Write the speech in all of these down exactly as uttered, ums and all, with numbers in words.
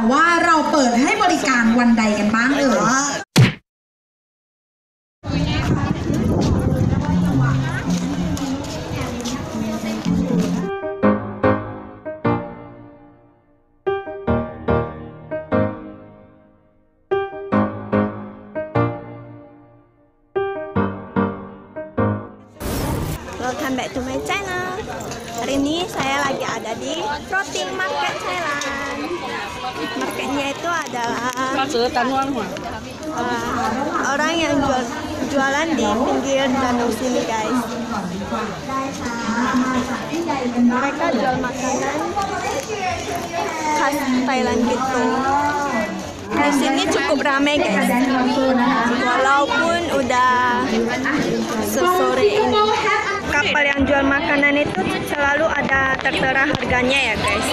ว่าเราเปิดให้บริการวันใดกันบ้างเอ่ย Welcome back to my channel. Hari ini saya lagi ada di Floating Market Thailand. Marketnya itu adalah uh, orang yang jual, jualan di pinggir danau sini, guys. Mereka jual makanan khas Thailand gitu. Di sini cukup ramai, guys. Walaupun udah sesore ini. Kapal yang jual makanan itu selalu ada tertera harganya ya, guys.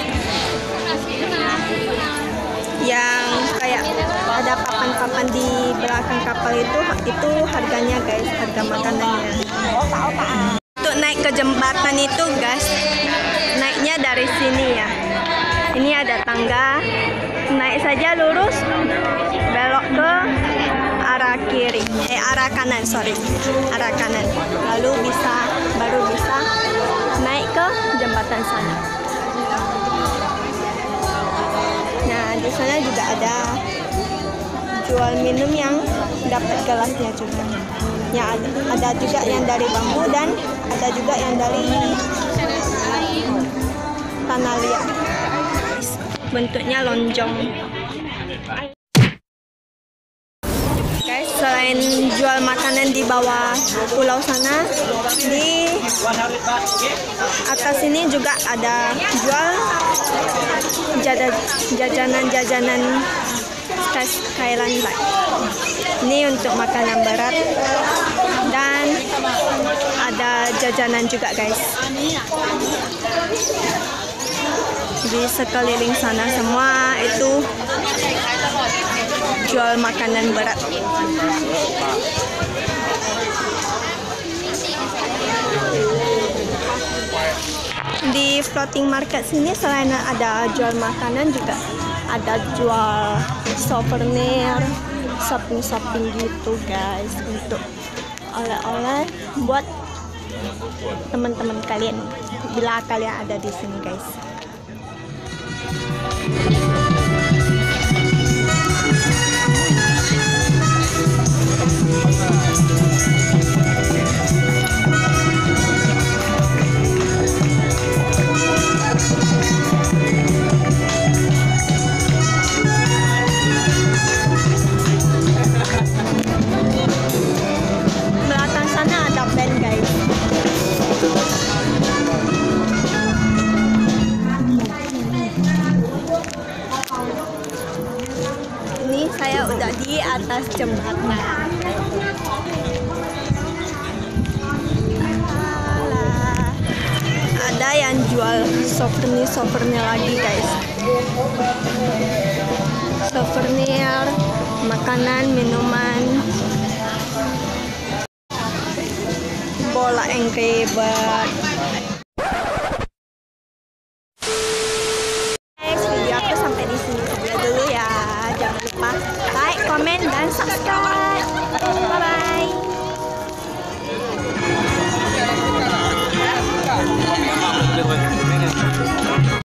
Yang kayak ada papan-papan di belakang kapal itu itu harganya, guys, harga makanannya. Untuk naik ke jembatan itu, guys, naiknya dari sini ya. Ini ada tangga, naik saja lurus, belok ke arah kiri, eh arah kanan, sorry, arah kanan. Lalu bisa, baru bisa naik ke jembatan sana. Nah, di sana juga ada jual minum yang dapat gelasnya juga. Ya, ada, ada juga yang dari bambu dan ada juga yang dari tanah liat. Bentuknya lonjong. Guys, selain jual makanan di bawah pulau sana, di atas ini juga ada jual jajanan-jajanan khas Thailand. Ini untuk makanan berat dan ada jajanan juga, guys. Di sekeliling sana semua itu jual makanan berat. Di floating market sini selain ada jual makanan juga ada jual souvenir, shopping-shopping gitu, guys, untuk oleh-oleh buat teman-teman kalian bila kalian ada di sini, guys. Belakang sana ada band, guys. Ini saya udah di atas jembatan. Ada yang jual souvenir-souvenir lagi, guys. Souvenir, makanan, minuman, bola Angry Bird. Guys, video aku sampai di sini dulu ya. Jangan lupa like, komen, dan subscribe. Bye bye.